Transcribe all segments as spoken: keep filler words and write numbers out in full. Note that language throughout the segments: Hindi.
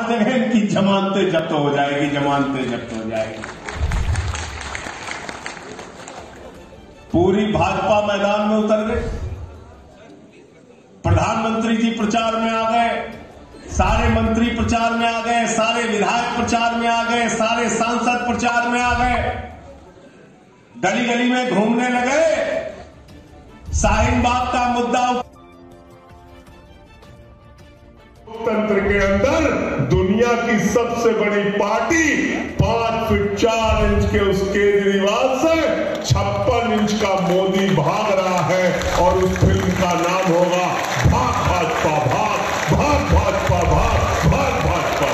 जगह इनकी जमानतें जब्त हो जाएगी, जमानतें जब्त हो जाएगी। पूरी भाजपा मैदान में उतर गए, प्रधानमंत्री जी प्रचार में आ गए, सारे मंत्री प्रचार में आ गए, सारे विधायक प्रचार में आ गए, सारे सांसद प्रचार में आ गए, गली गली में घूमने लगे। शाहीन बाग का मुद्दा लोकतंत्र के अंदर दुनिया की सबसे बड़ी पार्टी पांच फीट चार इंच के उस केजरीवाल से छप्पन इंच का मोदी भाग रहा है और उस फिल्म का नाम होगा भाग भाजपा भाग, भाग भाजपा भाग, भाग भाजपा।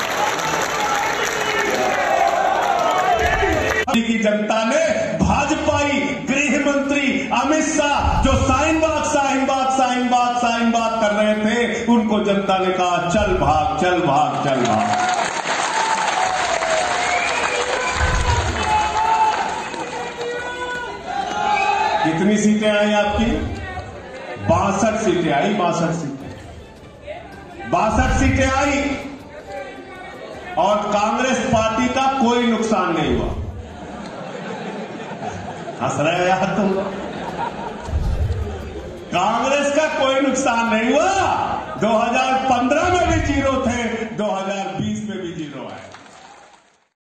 की जनता ने भाजपाई गृह मंत्री अमित शाह जो शाहीन बाग शाहीन बाग शाहीन बाग शाहीन बाग कर रहे थे, उनको जनता ने कहा चल भाग, चल भाग, चल भाग। कितनी सीटें आई आपकी? बासठ सीटें आई, बासठ सीटें बासठ सीटें आई और कांग्रेस पार्टी का कोई नुकसान नहीं हुआ। हंस रहे यार तुम लोग। कांग्रेस का कोई नुकसान नहीं हुआ। दो हज़ार पंद्रह में भी जीरो थे, दो हज़ार